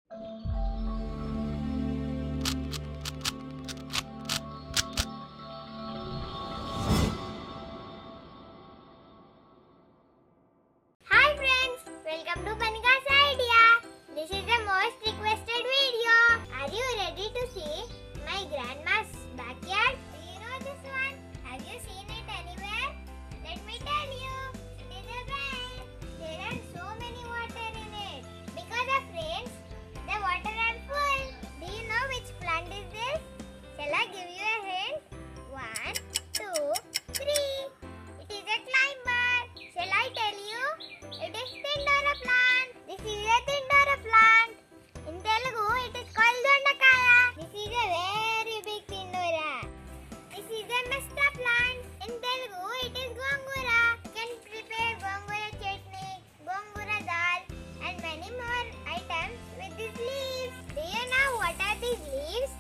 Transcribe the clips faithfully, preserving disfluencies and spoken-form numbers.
Hi friends, welcome to Panika's Idea. This is the most requested video. Are you ready to see my grandma's backyard? Do you know this one? Have you seen it anywhere? Let me tell you, it is a well. There are so many water in it. Because of rains, the water are full. Do you know which plant is this? Shall I give you a hint? One, two, three. It is a climber. Shall I tell you? It is Tindora plant. This is a Tindora plant. In Telugu, it is called Dondakaya. This is a very big Tindora. This is a Mesta plant. In Telugu, it is Gongura. You can prepare Gongura chutney, Gongura dal, and many more items with these leaves. Do you know what are these leaves?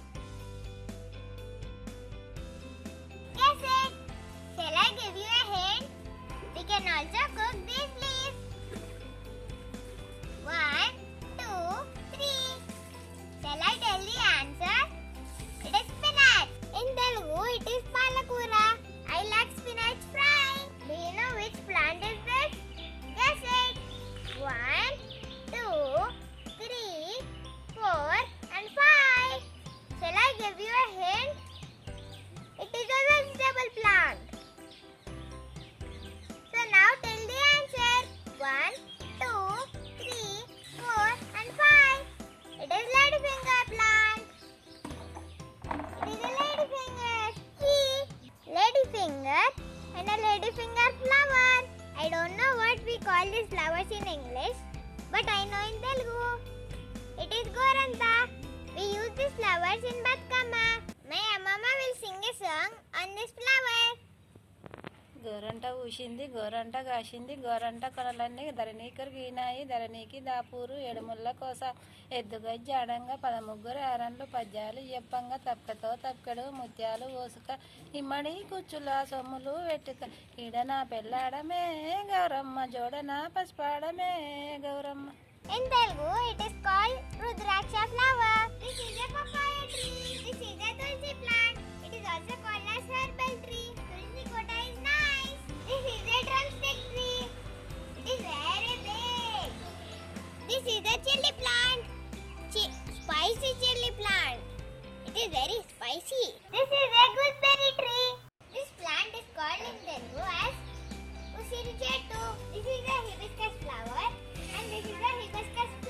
Guess it. Shall I give you a hint? We can also cook these leaves. One, two, three. Shall I tell the answer? It is spinach. In Telugu, it is palakura. I like spinach fry. Do you know which plant is this? Guess it. One, two, three, four, and five. Shall I give you a hint? It is a vegetable plant. So now tell the answer. One, two, three, four, and five. It is ladyfinger plant. It is a ladyfinger. See, ladyfinger and a ladyfinger flower. I don't know what we call these flowers in English, but I know in Telugu. It is goranta. We use these flowers in Batkama. My mama will sing a song on this flower. గోరంట ఊసింది గోరంట కాసింది గోరంట కొనలన్నీ ధరణీకరిగినాయి ధరణికి దాపూరు ఎడుముల్ల కోస ఎద్దుగా జాడంగా పదముగ్గురు ఆరండ్లు పద్యాలు చెప్పంగా తప్పకతో తప్పకడు ముత్యాలు ఓసుక ఇమ్మడి కుచ్చుల సొమ్ములు వెట్టుక ఈడ నా పెళ్ళాడమే Gauramma జోడన పసుపాడమే Gauramma. In Telugu, it is called Rudraksha flower. This is a papaya tree. This is a tulsi plant. It is also called as herbal tree. Tulsi kota is nice. This is a drumstick tree. It is very big. This is a chili plant. Chi- spicy chili plant. It is very spicy. This is a gooseberry tree. This plant is called in Telugu as Usiri Chetu. This is a hibiscus flower and this is a hibiscus